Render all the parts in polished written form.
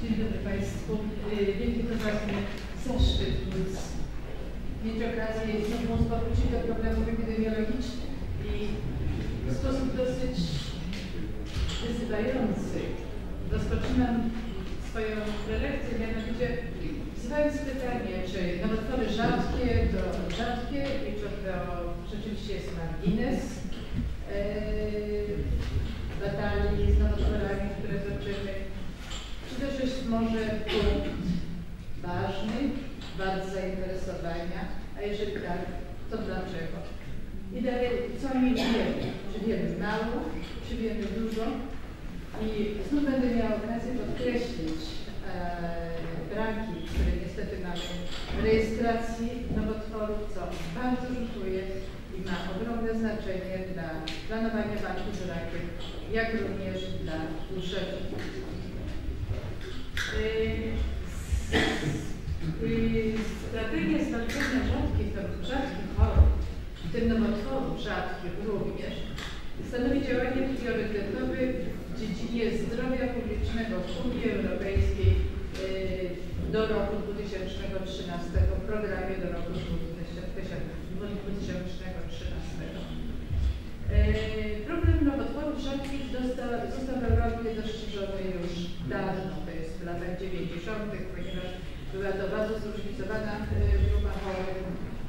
Dzień dobry Państwu. Wielki poważny zaszczyt mieć okazję znowu powrócić do problemów epidemiologicznych i w sposób dosyć wyzywający rozpoczynam swoją prelekcję, mianowicie wzywając pytanie, czy nowotwory rzadkie to rzadkie i czy to rzeczywiście jest margines batalii z nowotworami, które toczymy, czy też jest może punkt ważny, bardzo zainteresowania, a jeżeli tak, to dlaczego? I dalej, co my wiemy? Czy wiemy mało, czy wiemy dużo? I znów będę miała okazję podkreślić braki, które niestety mamy w rejestracji nowotworów, co bardzo rzutuje i ma ogromne znaczenie dla planowania walki z rakiem, jak również dla dłuższego. Strategia zwalczania rzadkich chorób, w tym nowotworów rzadkich również, stanowi działanie priorytetowe w dziedzinie zdrowia publicznego w Unii Europejskiej do roku 2013, w programie do roku 2013. Problem nowotworów rzadkich został w Europie dostrzeżony już dawno, to jest w latach 90., ponieważ była to bardzo zróżnicowana grupa chorych.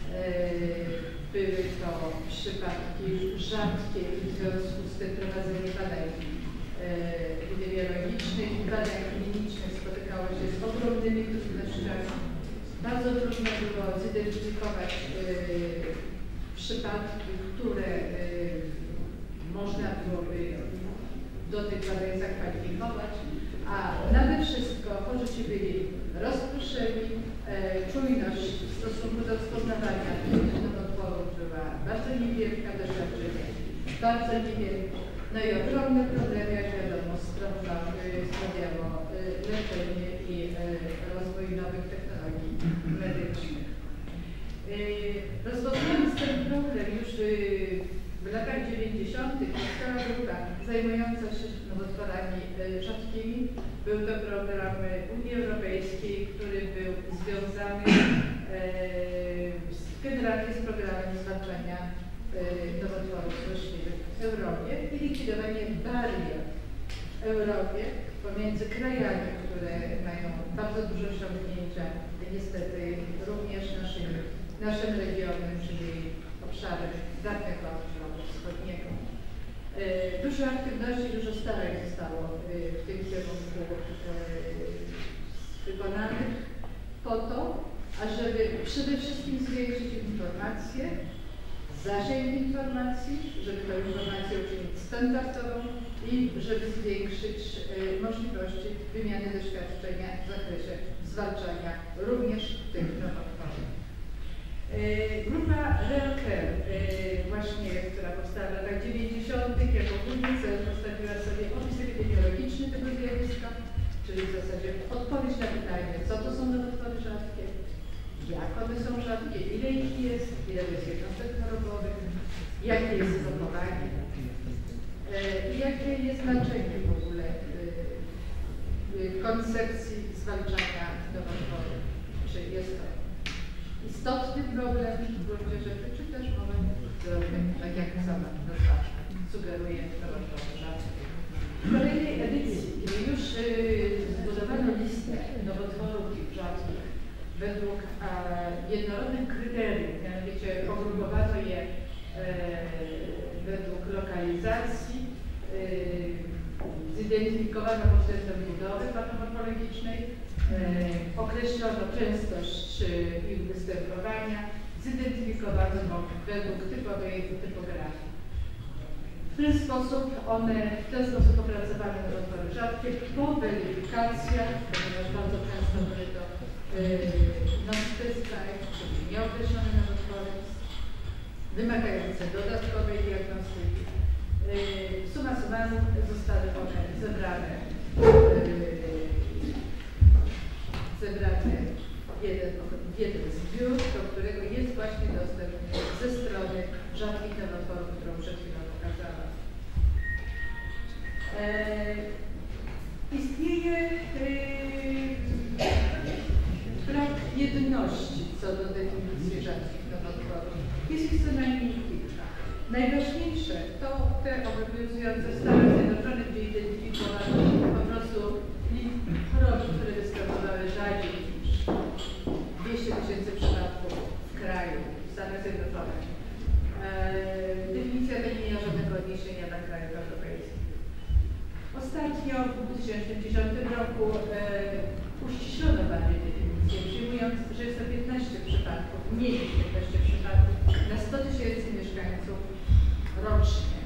Były to przypadki rzadkie i w związku z tym prowadzenie badań epidemiologicznych i badań klinicznych spotykało się z ogromnymi trudnościami. Bardzo trudno było zidentyfikować przypadki, które można byłoby do tych badań zakwalifikować, a nade wszystko chorzy ci byli rozproszeni, czujność w stosunku do rozpoznawania tych nowotworów była bardzo niewielka, doświadczenie bardzo niewielkie. No i ogromne problemy, jak wiadomo, sprawiało leczenie i rozwój nowych technologii medycznych. Rozpoczynając ten problem już w latach 90. powstała grupa zajmująca się nowotworami rzadkimi. Był to program Unii Europejskiej, który był związany generalnie z programem zwalczania nowotworów złośliwych w Europie i likwidowanie barier w Europie pomiędzy krajami, które mają bardzo duże osiągnięcia, niestety również naszym regionem, czyli obszarem dawnego bloku wschodniego. Dużo aktywności, dużo starań zostało w tym kierunku wykonanych po to, ażeby przede wszystkim zwiększyć informację, zasięg informacji, żeby tę informację uczynić standardową i żeby zwiększyć możliwości wymiany doświadczenia w zakresie zwalczania również tych nowotworów. Grupa REAL-CARE, właśnie, która powstała w latach 90., jako główny cel postawiła sobie opis epidemiologiczny tego zjawiska, czyli w zasadzie odpowiedź na pytanie, co to są nowotwory rzadkie, jak one są rzadkie, ile ich jest, ile jest jednostek chorobowych, jakie jest stopowanie i jakie jest znaczenie w ogóle koncepcji zwalczania nowotworów. Czy jest to istotny problem w gruncie rzeczy, czy też moment zdrowia, tak jak sama nazwa sugeruje, nowotwory rzadkie. W kolejnej edycji, kiedy już zbudowano listę nowotworów rzadkich według jednorodnych kryteriów, mianowicie pogrupowano je według lokalizacji, zidentyfikowano pod względem budowy patomorfologicznej, określono częstość ich występowania, zidentyfikowano według typowej typografii. W ten sposób opracowane nowotwory rzadkie po weryfikacjach, ponieważ bardzo często były to non-specified, czyli nieokreślone nowotwory, wymagające dodatkowej diagnostyki. Summa summarum zostały one zebrane w jeden zbiór, do którego jest właśnie dostęp ze strony rzadkich nowotworów, którą przed chwilą pokazałam. Istnieje pewności co do definicji rzadkich nowotworów. Jest ich co najmniej kilka. Najważniejsze to te obowiązujące w Stanach Zjednoczonych, gdzie identyfikowano po prostu choroby, które występowały rzadziej niż 200 000 przypadków w kraju, w Stanach Zjednoczonych. Definicja ta nie miała żadnego odniesienia dla krajów europejskich. Ostatnio w 2010 roku uściślono bardziej definicję, przyjmując, że jest to 15 przypadków, mniej niż 15 przypadków na 100 000 mieszkańców rocznie.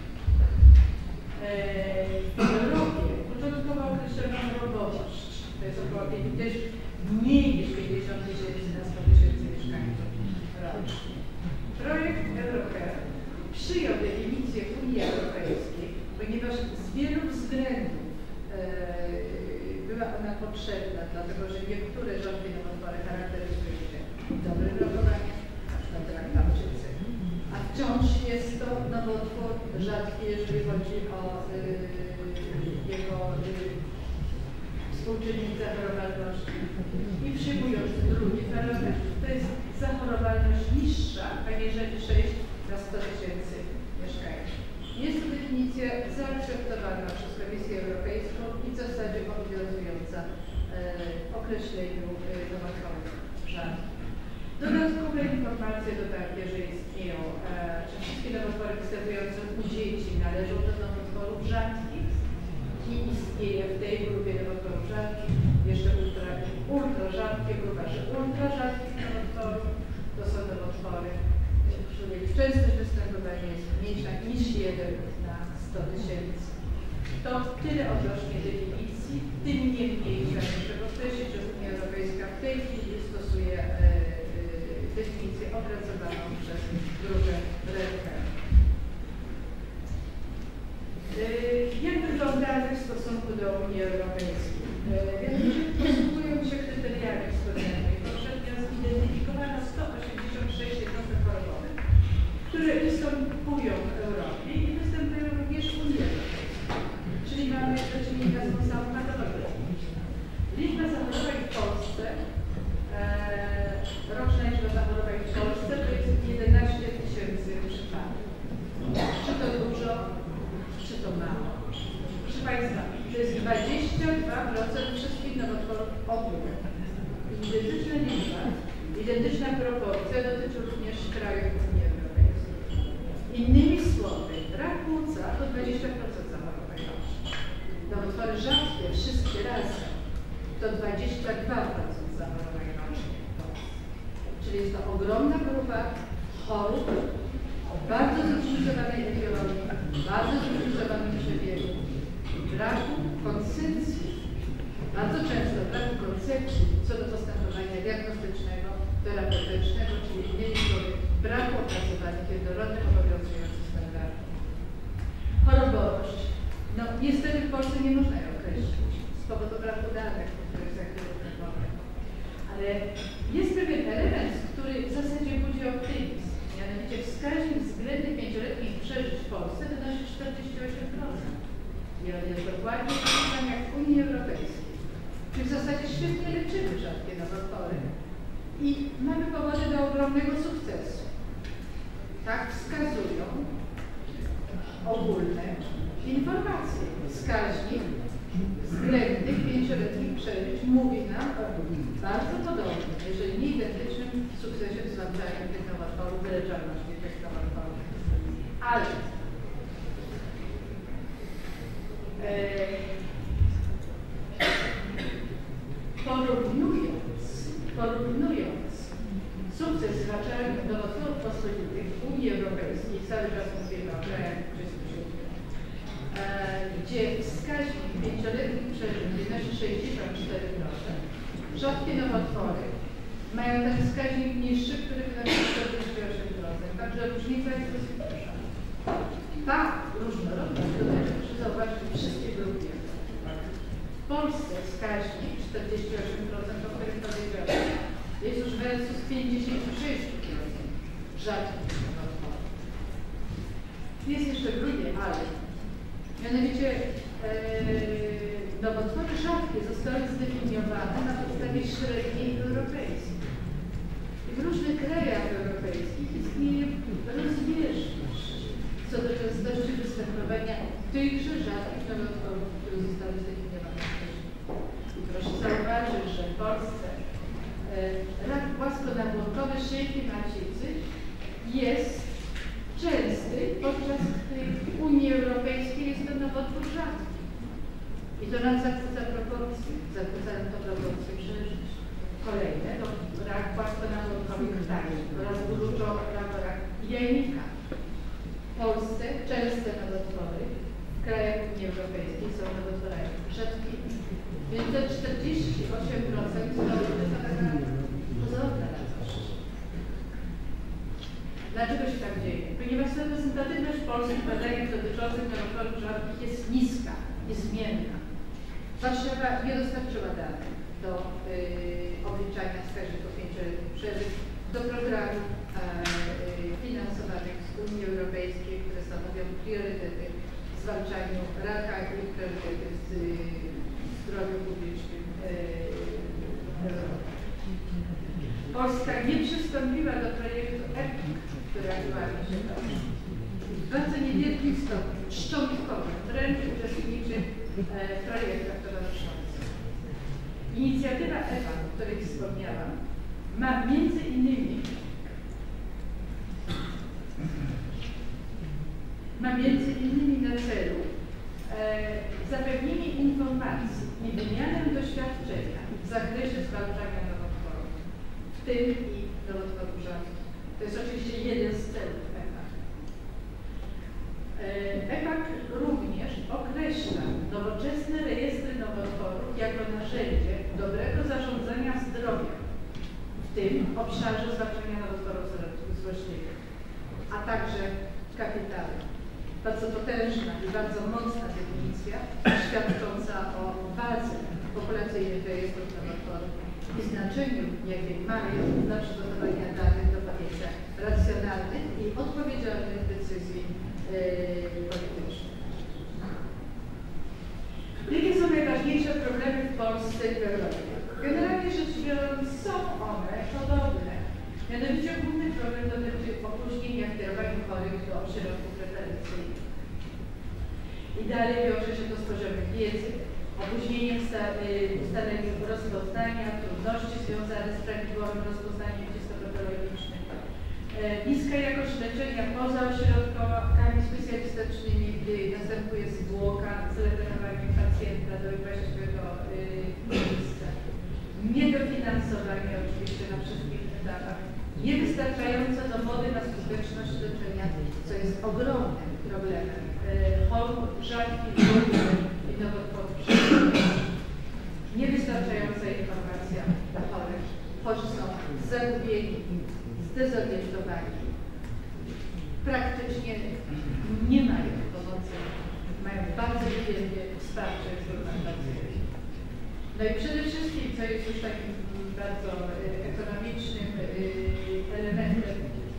W Europie początkowo określono chorobowość, to jest około też mniej niż 50 000 na 100 000 mieszkańców rocznie. Projekt Eurocare przyjął definicję Unii Europejskiej, ponieważ z wielu względów była ona potrzebna, dlatego że niektóre rzadkie nowotwory charakteryzują się dobrym rokowaniem, na przykład rak tarczycy, a wciąż jest to nowotwór rzadki, jeżeli chodzi o jego współczynnik zachorowalności. I przyjmując drugi parametr, to jest zachorowalność niższa, aniżeli 6 na 100 000 mieszkańców. Jest to definicja zaakceptowana przez Komisję Europejską i w zasadzie obowiązująca w określeniu nowotworów rzadkich. Dodatkowe informacje to takie, że istnieją, że wszystkie nowotwory występujące u dzieci należą do nowotworów rzadkich i istnieje w tej grupie nowotworów rzadkich jeszcze ultra rzadkie grupa, że ultra rzadkich nowotworów to są nowotwory, których częstość występowania jest mniejsza niż 1 na 100 000. To tyle odnośnie definicji, tym niemniej trzeba podkreślić, że Unia Europejska w tej chwili stosuje definicję opracowaną przez grupę Redcare. Jak wyglądamy w stosunku do Unii Europejskiej? Posługują się kryteriami wspomnianymi. Poprzednio zidentyfikowano 186 jednostek chorobowych, które występują w Europie i występują również w Unii Europejskiej. Czyli mamy do czynienia z tą samą patologią. Liczba zachorowań w Polsce, roczna liczba zachorowań w Polsce to jest 11 000 przypadków. Czy to dużo, czy to mało? Proszę Państwa, to jest 22% wszystkich nowotworów ogólnych. Identyczna liczba, identyczna proporcja dotyczy również krajów Unii Europejskiej. Innymi słowy, rak płuca to 20% zachorowań rocznie. Nowotwory rzadkie, wszystkie razem, to 22% zachorowań rocznie w Polsce. Czyli jest to ogromna grupa chorób o bardzo zróżnicowanej etiologii, bardzo zróżnicowanym przebiegu, braku koncepcji, bardzo często braku koncepcji co do postępowania diagnostycznego, terapeutycznego, czyli innymi słowy braku opracowanych jednorodnych obowiązujących standardów. Chorobowość. No niestety w Polsce nie można jej określić z powodu braku danych, o których za chwilę mówię. Ale jest pewien element, który w zasadzie budzi optymizm. Mianowicie wskaźnik względny 5-letnich przeżyć w Polsce wynosi 48%. I on jest dokładnie taki sam jak w Unii Europejskiej. Czyli w zasadzie świetnie leczymy rzadkie nowotwory i mamy powody do ogromnego sukcesu. Tak wskazują ogólne informacje. Wskaźnik względnych 5-letnich przeżyć mówi nam o bardzo podobnym, jeżeli nie identycznym sukcesie w zwalczaniu tych nowotworów, wyleczalności tych nowotworów. Ale porównując sukces w zwalczaniu nowotworów pospolitych w Unii Europejskiej, cały czas mówimy o krajach przystępujących, gdzie wskaźnik 5-letnich przeżyć wynosi 64%, rzadkie nowotwory mają ten wskaźnik niższy, który wynosi 48%, także różnica jest dosyć duża. Ta różnorodność dotyczy, proszę zauważyć, wszystkie grupy. W Polsce wskaźnik 48%, o którym powiedziałem, jest już versus 56% rzadkich nowotworów. Jest jeszcze drugie, ale mianowicie nowotwory rzadkie zostały zdefiniowane na podstawie średniej europejskiej. krajach europejskich istnieje rozbieżność co do częstości występowania tychże rzadkich nowotworów, które zostały zdefiniowane wcześniej. I proszę zauważyć, że w Polsce rak płaskonabłonkowy szyjki macicy jest częsty, podczas gdy w Unii Europejskiej jest to nowotwór rzadki. I to nam zakłóca proporcje, zakłócają to proporcje przeżyć. Kolejne to rak płaskonabłonkowy krtani oraz rak jajnika. W Polsce częste nowotwory, w krajach Unii Europejskiej są nowotworami rzadkimi. Więc te 48% to jest taka pozorna radość. Dlaczego się tak dzieje? Ponieważ reprezentatywność polskich badań dotyczących nowotworów rzadkich jest niska, jest zmienna. Warszawa nie dostarczyła danych do obliczania wskaźników przeżyć do programów finansowanych z Unii Europejskiej, które stanowią priorytety w zwalczaniu raka i priorytety w zdrowiu publicznym w Europie. Polska nie przystąpiła do projektu EPIC, który aktualnie się toczy. W bardzo niewielkim stopniu, szczątkowym, wręcz uczestniczy w projektach towarzyszących. Inicjatywa EPA, o której wspomniałam, ma między innymi na celu zapewnienie informacji i wymianę doświadczenia w zakresie zwalczania nowotworów, w tym i nowotworów rzadkich. To jest oczywiście jeden z celów EPAC. EPAC również określa nowoczesne rejestry nowotworów jako narzędzie dobrego zarządzania zdrowiem, w tym obszarze zwalczania nowotworów złośliwych, a także kapitału. Bardzo potężna i bardzo mocna definicja, świadcząca o bazie populacyjnych rejestrów nowotworów i znaczeniu, jakie mają dla przygotowania danych do podjęcia racjonalnych i odpowiedzialnych decyzji politycznych. Jakie są najważniejsze problemy w Polsce i w Europie? Generalnie rzecz biorąc, są one podobne. Mianowicie główny problem dotyczy opóźnienia w kierowaniu chorych do ośrodków referencyjnych. I dalej wiąże się to z poziomem wiedzy, opóźnieniem ustalenia rozpoznania, trudności związane z prawidłowym rozpoznaniem histopatologicznym, niska jakość leczenia poza ośrodkami specjalistycznymi, gdy następuje zwłoka z referowaniem pacjenta do właściwego miejsca, niedofinansowanie oczywiście na wszystkich etapach, niewystarczające dowody na skuteczność leczenia, co jest ogromnym problemem chorób rzadkich i nowotworów. Niewystarczająca informacja dla chorych. Chorzy są zagubieni, zdezorientowani. Praktycznie nie mają pomocy, mają bardzo niewielkie wsparcie informacyjne. No i przede wszystkim, co jest już takim bardzo ekonomicznym elementem,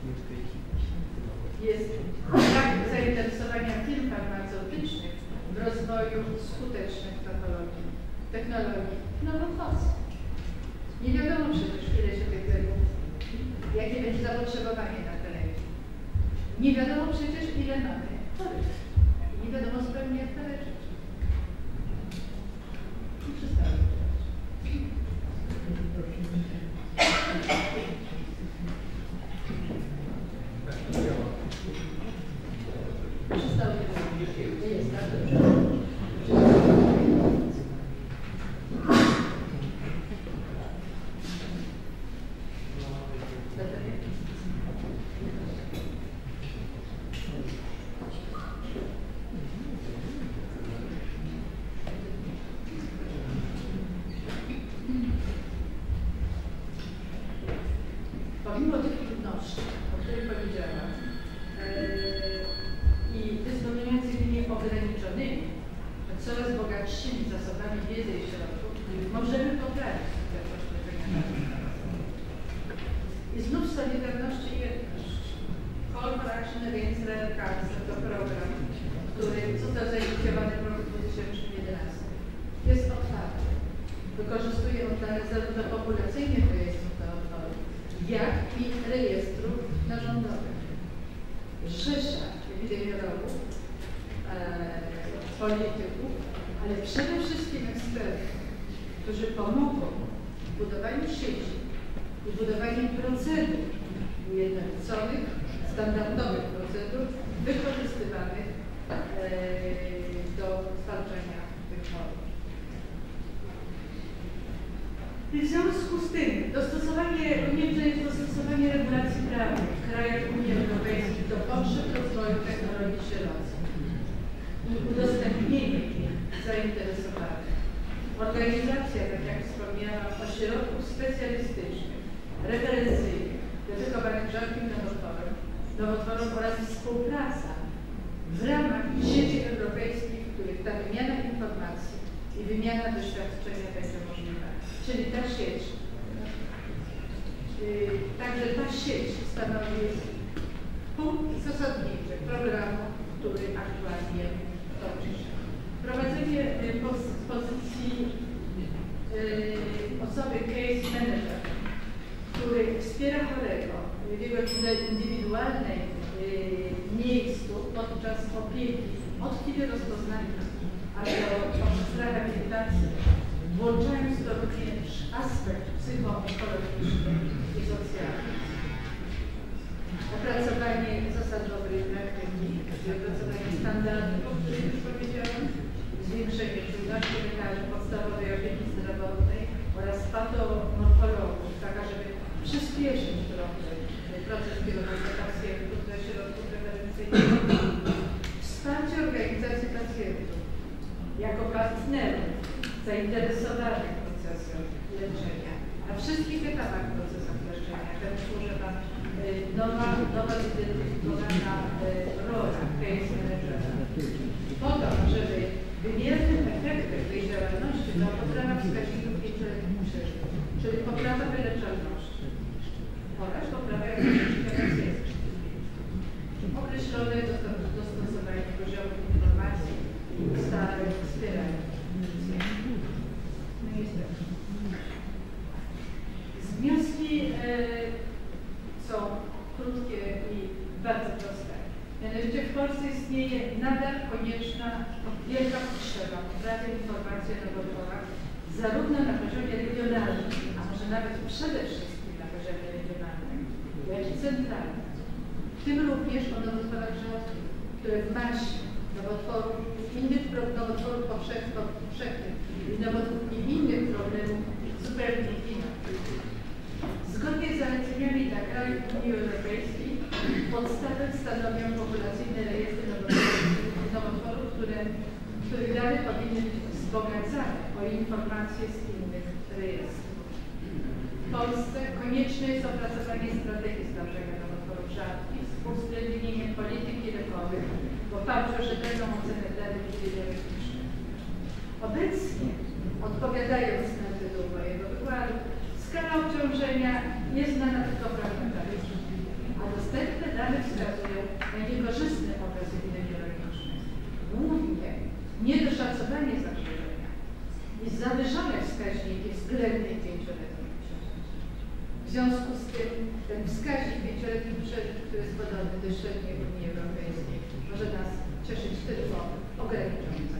jest brak zainteresowania firm farmaceutycznych w rozwoju skutecznych technologii nowotworskich. Nie wiadomo przecież, ile się tych leków, jakie będzie zapotrzebowanie na te leki. Nie wiadomo przecież, ile mamy chorych. Nie wiadomo zupełnie, jak to leczyć. I przestało. Jest tak dobrze. Pomimo tych trudności, o których powiedziałam, i dysponującymi ograniczonymi, coraz bogatszymi zasobami wiedzy i środków, możemy poprawić jakość leczenia. I znów Solidarności i jedność. Call for Action Against Rare Cancer to program, który został zainicjowany w roku 2011. Jest otwarty. Wykorzystuje on dane zarówno populacyjnych rejestrów nowotworów, jak i rejestrów narządowych. Rzesza epidemiologów, polityków, ale przede wszystkim ekspertów, którzy pomogą w budowaniu sieci i budowaniu procedur ujednoliconych, standardowych procedur wykorzystywanych do zwalczania tych chorób. W związku z tym konieczne jest dostosowanie regulacji prawnych w krajach Unii Europejskiej do potrzeb rozwoju technologii sierockich i udostępnienie ich zainteresowanych. Organizacja, tak jak wspomniałam, ośrodków specjalistycznych, referencyjnych, dedykowanych rzadkim nowotworom oraz współpraca w ramach sieci europejskich, w których ta wymiana informacji i wymiana doświadczenia będzie możliwa. Czyli ta sieć, także ta sieć stanowi punkt zasadniczy programu, który aktualnie toczy się. Prowadzenie pozycji osoby case manager, który wspiera chorego w jego indywidualnej miejscu podczas opieki od chwili rozpoznania aż do rehabilitacji, włączając to również aspekt psychoonkologiczny i socjalny. Opracowanie zasad dobrej praktyki, opracowanie standardów, o których już powiedziałam, zwiększenie czujności lekarzy podstawowej opieki zdrowotnej oraz patomorfologów, tak żeby przyspieszyć trochę proces kierowania pacjentów do środków referencyjnych. Wsparcie organizacji pacjentów jako partnerów zainteresowanych procesem leczenia, na wszystkich etapach procesów leczenia. Ten służy Wam nowa zidentyfikowana rola case managera. Po to, żeby wymiernym efektem tej działalności była poprawa wskaźników pięcioletnich przeżyć, czyli poprawa wyleczalności oraz poprawa jakości życia pacjentów. Określone dostosowanie poziomu informacji i ustaleń wspierania. No niestety. Wnioski są krótkie i bardzo proste. Mianowicie w Polsce istnieje nadal konieczna wielka potrzeba poprawy informacji o nowotworach zarówno na poziomie regionalnym, a może nawet przede wszystkim na poziomie regionalnym, jak i centralnym. W tym również o nowotworach rzadkich, które w masie nowotworów, innych nowotworów powszechnych i innych problemów zupełnie inaczej. Zgodnie z zaleceniami dla krajów Unii Europejskiej podstawę stanowią populacyjne rejestry nowotworów, których dane powinny być wzbogacane o informacje z innych rejestrów. W Polsce konieczne jest opracowanie strategii zwalczania nowotworów rzadkich z uwzględnieniem polityki lekowych w oparciu o rzetelną ocenę danych epidemiologicznych. Obecnie, odpowiadając na tytuł mojego wykładu, skala obciążenia jest znana tylko fragmentarnie, a dostępne dane wskazują na niekorzystny obraz epidemiologiczny, głównie niedoszacowanie zagrożenia i zawyżone wskaźniki względnie 5-letnich przeżyć. W związku z tym ten wskaźnik 5-letnich przeżyć, który jest podobny do średniej Unii Europejskiej, może nas cieszyć tylko ograniczony.